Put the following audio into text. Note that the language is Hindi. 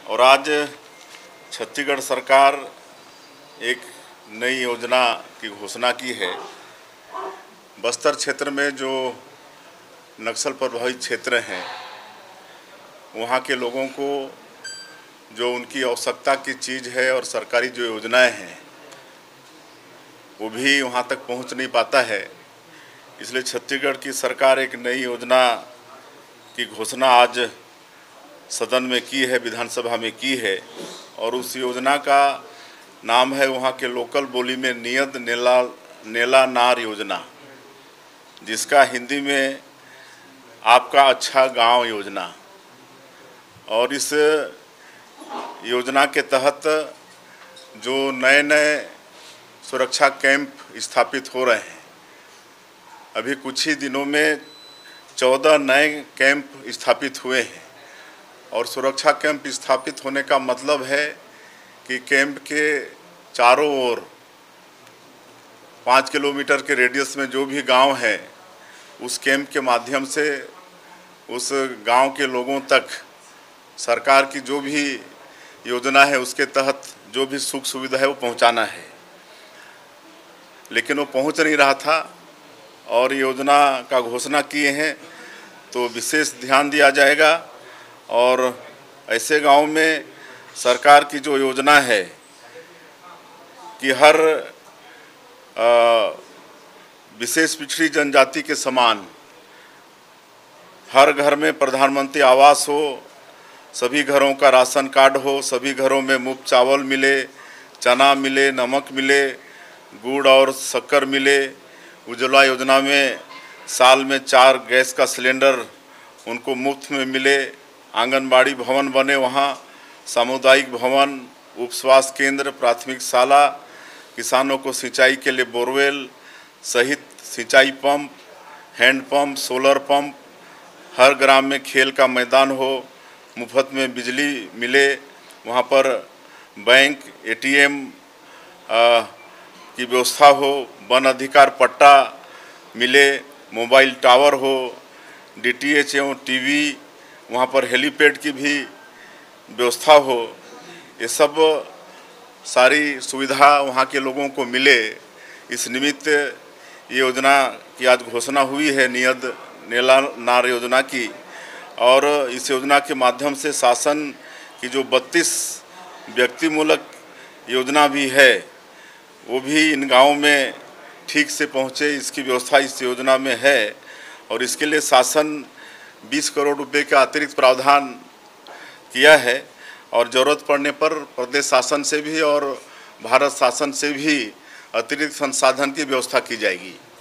और आज छत्तीसगढ़ सरकार एक नई योजना की घोषणा की है। बस्तर क्षेत्र में जो नक्सल प्रभावित क्षेत्र हैं वहाँ के लोगों को जो उनकी आवश्यकता की चीज़ है और सरकारी जो योजनाएं हैं वो भी वहाँ तक पहुँच नहीं पाता है। इसलिए छत्तीसगढ़ की सरकार एक नई योजना की घोषणा आज सदन में की है, विधानसभा में की है। और उस योजना का नाम है वहाँ के लोकल बोली में नियत नेला नार योजना, जिसका हिंदी में आपका अच्छा गांव योजना। और इस योजना के तहत जो नए नए सुरक्षा कैंप स्थापित हो रहे हैं, अभी कुछ ही दिनों में 14 नए कैंप स्थापित हुए हैं। और सुरक्षा कैंप स्थापित होने का मतलब है कि कैंप के चारों ओर 5 किलोमीटर के रेडियस में जो भी गांव है उस कैंप के माध्यम से उस गांव के लोगों तक सरकार की जो भी योजना है उसके तहत जो भी सुख सुविधा है वो पहुंचाना है। लेकिन वो पहुंच नहीं रहा था और योजना का घोषणा किए हैं तो विशेष ध्यान दिया जाएगा। और ऐसे गांव में सरकार की जो योजना है कि हर विशेष पिछड़ी जनजाति के समान हर घर में प्रधानमंत्री आवास हो, सभी घरों का राशन कार्ड हो, सभी घरों में मुफ्त चावल मिले, चना मिले, नमक मिले, गुड़ और शक्कर मिले। उज्ज्वला योजना में साल में 4 गैस का सिलेंडर उनको मुफ्त में मिले। आंगनबाड़ी भवन बने, वहाँ सामुदायिक भवन, उप स्वास्थ्य केंद्र, प्राथमिक शाला, किसानों को सिंचाई के लिए बोरवेल सहित सिंचाई pump, hand pump, solar pump, हर ग्राम में खेल का मैदान हो, मुफ्त में बिजली मिले, वहाँ पर बैंक, एटीएम की व्यवस्था हो, वन अधिकार पट्टा मिले, मोबाइल टावर हो, डीटीएच एवं टीवी, वहाँ पर हेलीपैड की भी व्यवस्था हो। ये सब सारी सुविधा वहाँ के लोगों को मिले। इस निमित्त ये योजना की आज घोषणा हुई है, नियत नेला नार योजना की। और इस योजना के माध्यम से शासन की जो 32 व्यक्तिमूलक योजना भी है वो भी इन गाँवों में ठीक से पहुँचे, इसकी व्यवस्था इस योजना में है। और इसके लिए शासन 20 करोड़ रुपए का अतिरिक्त प्रावधान किया है और ज़रूरत पड़ने पर प्रदेश शासन से भी और भारत शासन से भी अतिरिक्त संसाधन की व्यवस्था की जाएगी।